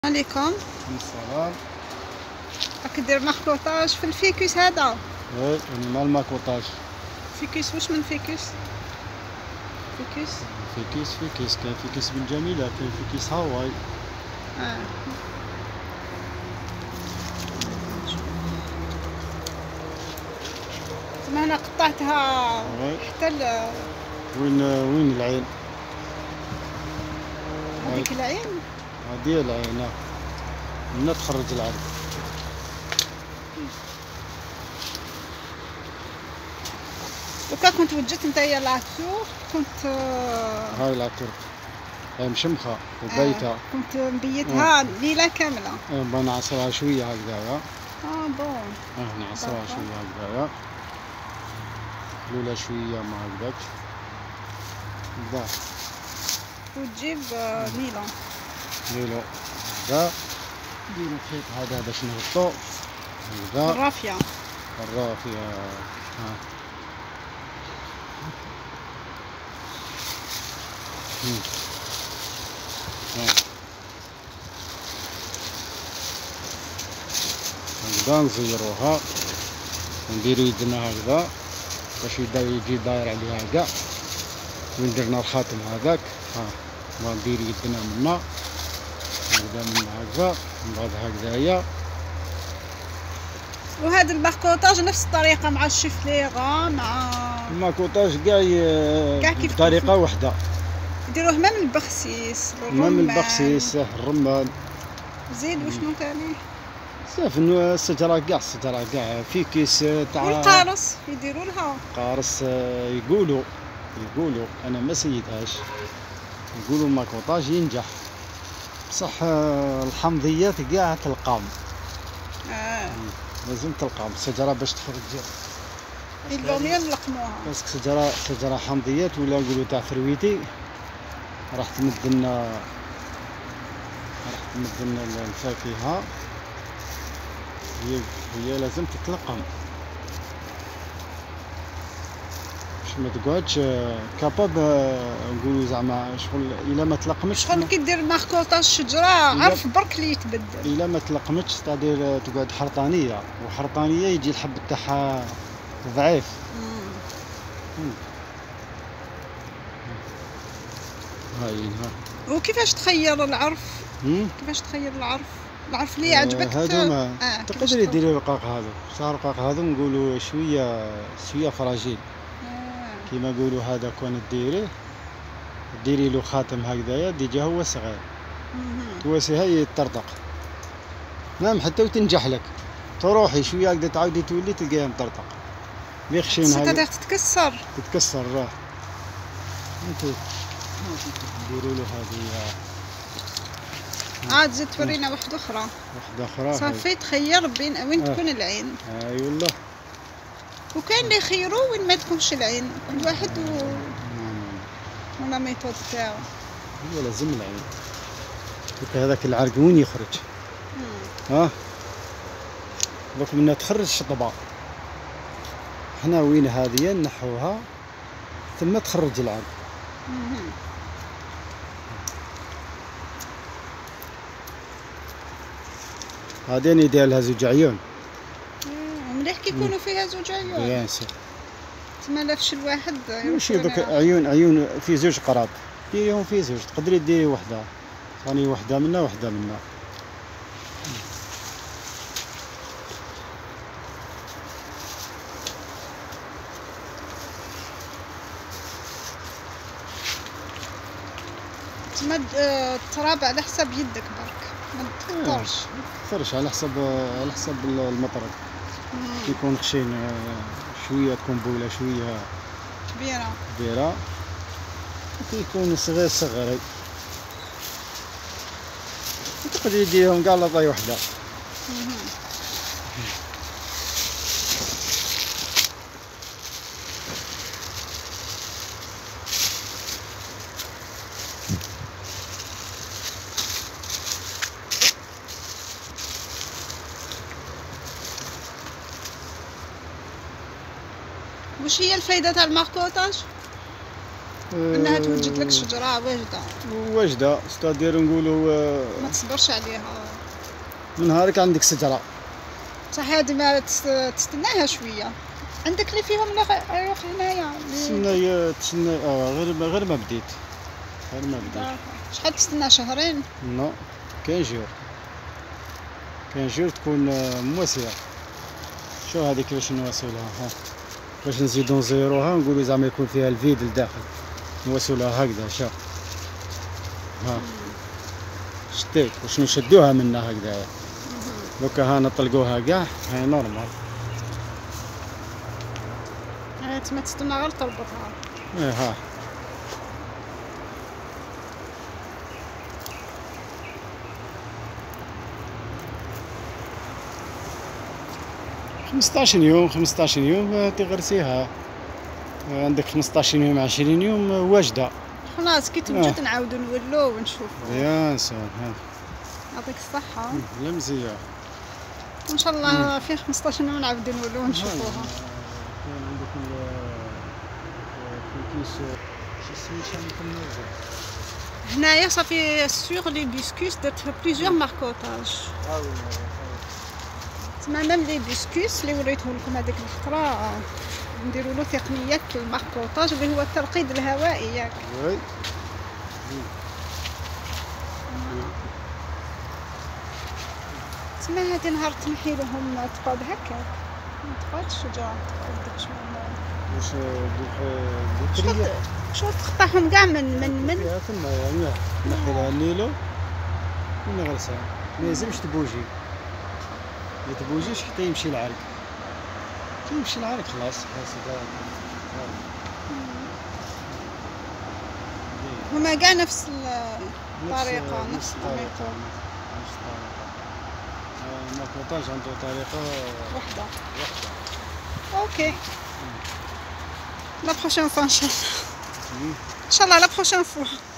عليكم. السلام. راك دير مخلوطاج في الفيكوس هذا؟ وي مال ماكوطاج. فيكوس واش من فيكوس؟ فيكيس كاين فيكيس بن جميلة، كاين فيكيس هاواي. تما هنا قطعتها حتى وين العين؟ هذيك العين؟ هادي العين، هنا تخرج العرق. دوكا كنت وجدت نتايا لاطور، كنت هاي لاطور هاي مشمخة وبايتة. كنت مبيتها ليلة كاملة. بنعصرها شوية هكذايا. بون. نعصرها شوية هكذايا، لولا شوية ما هكذاك هكذا، وتجيب ليلو هكذا. نديرو الخيط هذا باش نغطو هكذا. الرافية. هكذا نزيروها ونديرو يدنا هكذا باش يجي داير عليها كاع. وين درنا الخاتم هذاك نديرو يدنا منا هكذا، من هكذا من بعد هكذايا. وهذا الماكوطاج نفس الطريقة مع الشفليغة مع الماكوطاج كاع كيف بطريقة وحدة. يديروه ما من البخسيس، من البخسيس، الرمان. زيد وشنو ثاني؟ صافي الشجرة كاع في كيس تاع والقارص يديروا لها قارص. يقولوا انا ما سيدهاش، يقولوا الماكوطاج ينجح، بصح الحمضيات كاع تلقاهم. لازم تلقاهم الشجرة باش تخرج. يلقاو نلقموها باسكو شجرة حمضيات، ولا نقولوا تاع ثرويتي راح تمد لنا الفاكهة. هي لازم تتلقم باش ما تقعدش كاباب. نقولوا زعما شغل الا ما تلقمتش، شغل كي دير ماكوطاج الشجرة عرف برك اللي يتبدل. الا ما تلقمتش تقدر تقعد حرطانية، وحرطانية يجي الحب تاعها ضعيف. وكيفاش تخير العرف؟ العرف اللي يعجبك هذوما تقدري ديري رقاق. هذا صار رقاق، هذا نقولوا شويه فراجيل. كيما نقولوا هذا كون ديري له خاتم هكذايا ديجا هو صغير، تواسيها يطرطق نعم حتى وتنجح لك. تروحي شويه هكذا تعاودي تولي تلقاها مطرطق لي خشين هذا تتكسر. راه انتو ديروا له هذه. عاد زيد تورينا واحدة أخرى. صافي تخير بين وين تكون العين. اي والله. وكاين اللي يخيروا وين ما تكونش العين، كل واحد ولا ميثود تاعو. هو لازم العين. هذاك العرق وين يخرج؟ دوك منا تخرج الشطبة، حنا وين هذه نحوها ثم تخرج العرق. هذين يدير لها زوج عيون. مليح كي يكونوا فيها زوج عيون. بيان سور. تما لا فشل واحد ماشي دوك عيون في زوج قراب، ديريهم في زوج. تقدري ديري وحده ثاني، وحده منا وحده منا. تما التراب على حساب يدك برك، ما تكثرش. على حسب المطرب. كي يكون خشين شويه تكون بوله شويه كبيره، وكي يكون صغير تقدري ديريهم كاع لاطاي وحده. واش هي الفايدة تاع الماكوطاج؟ انها توجد لك شجره واجده ستادير نقولوا ما تصبرش عليها من نهارك عندك شجره صح. هادي ما تستناها شويه. عندك اللي فيهم روح هنايا تسنى غير ما بديت شحال تستنى؟ شهرين؟ نو 15 جور تكون مواسيه. شو هذه كيفاش نواسولها؟ ها باش نزيدو نزيروها نقولوا زعما يكون فيها الفيد لداخل نواسولها هكذا. شوف ها شتيت واش نشدوها منا هكذايا. دوكا ها نطلقوها كاع هاي نورمال. تما تستنى غير تربطها. ها 15 يوم 15 يوم تغرسيها. عندك 15 يوم 20 يوم واجده. خلاص كي توجد نعاودو نولو ونشوفو. بيان سور. يعطيك الصحة. لا مزيان. ان شاء الله في 15 يوم نعاودو نولو ونشوفوها. كاين عندك الكيس شو اسمه هنايا صافي سيغ لي بيسكوس درت بليزيور ماركوطاج. تما ميم لي بيسكوس اللي وريتهم لكم هذيك الخطره نديروا له تقنيه الماركوطاج اللي هو الترقيد الهوائي ياك. وي تما هادي نهار تنحي لهم تقعد هكاك ما تقعدش الشجره تقعد شويه شوف تقطعهم كاع من تما يعني نحي لها النيلو ونغرسها. ما يلزمش تبوجي. ما تبوجيش حتى يمشي العرق. كي يمشي العرق خلاص هما كاع نفس الطريقه. نفس الطريقه. الماركوطاج عنده طريقه وحده. اوكي لا بروشين فوا ان شاء الله. ان شاء الله لا بروشين فوا.